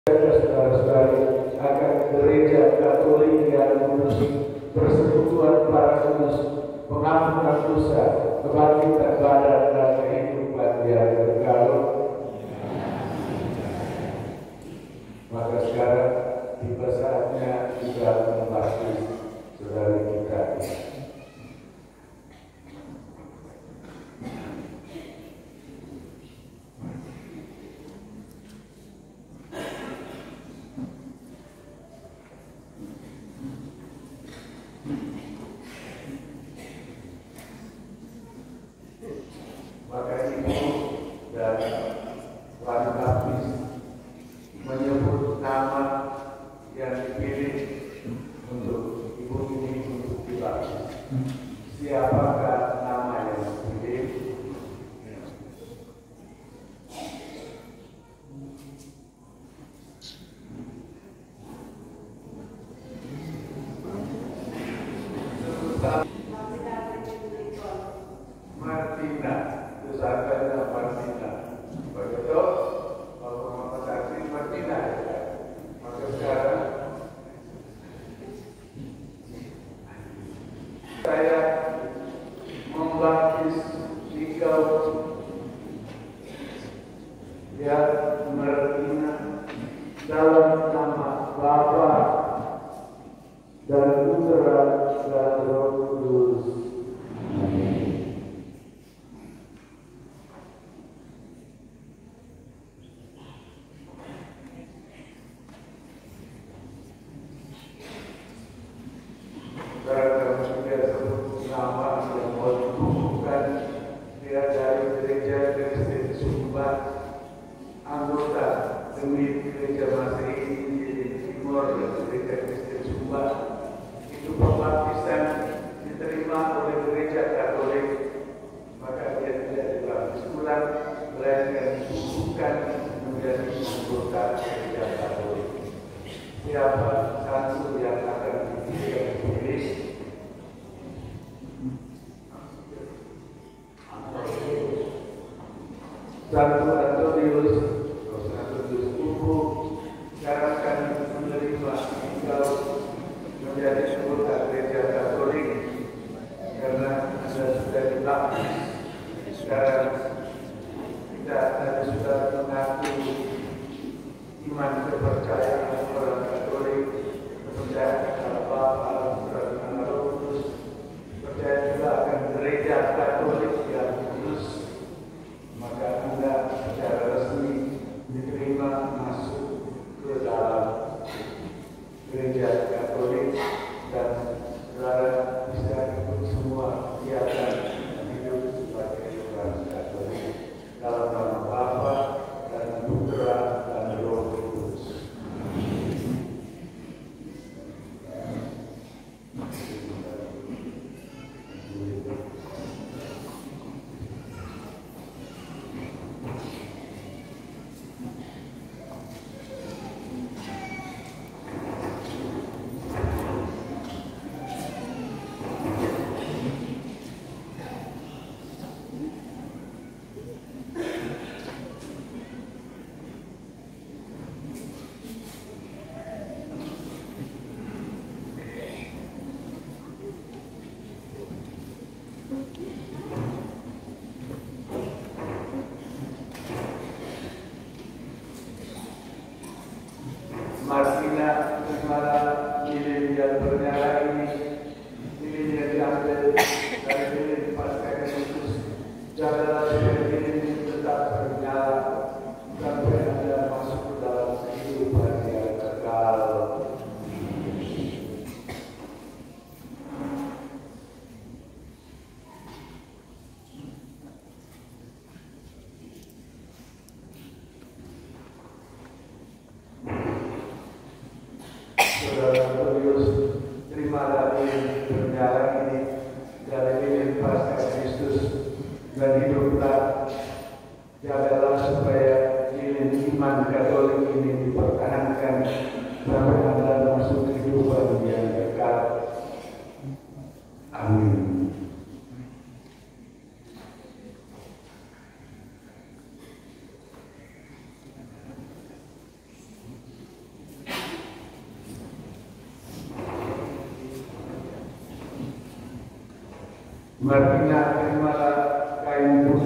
saudara-saudari akan gereja Katolik yang kudus, persekutuan para kudus, pengampunan dosa, kebangkitan badan dan kehidupan yang kekal. Maka sekarang tiba saatnya kita membaptis saudara kita. Maka ibu dan wali baptis menyebut nama yang dipilih untuk ibu ini untuk dibaptis. Siapakah nama yang dipilih? Martina. Martina, begitu? Mama saksi Martina. Maka sekarang saya membaptis engkau ya Martina dalam nama Bapa dan Putra dan Roh Kudus. Itu pembaptisan diterima oleh gereja Katolik, maka dia tidak dibaptis ulang, melainkan dikukuhkan menjadi anggota gereja Katolik. Siapa satu yang akan dipilih? Santo Antonius Kuku sekarang akan menerima engkau menjadi anggota gereja Katolik karena Anda sudah dibaptis. Sekarang kita tadi sudah mengaku iman kepercayaan orang Katolik, percaya kepada Bapa, Putra dan Roh Kudus, percaya juga akan gereja Katolik yang kudus. Maka Anda secara resmi diterima masuk ke dalam gereja Katolik dan saudara bisa ikut semua kegiatan hidup sebagai orang Katolik dalam nama Bapa dan Putra dan Roh Kudus. Martina, terimalah lilin yang bernyala ini, lilin yang diambil dari lilin Paskah Kristus. Jagalah supaya lilin ini tetap bernyala sampai Anda masuk ke dalam kehidupan yang kekal. Saudara Antonius, terimalah lilin bernyala ini dari lilin Paskah Kristus dan hiduplah. Jagalah supaya lilin iman Katolik ini dipertahankan sampai Anda masuk kehidupan yang kekal. Amin. Martina terimalah kain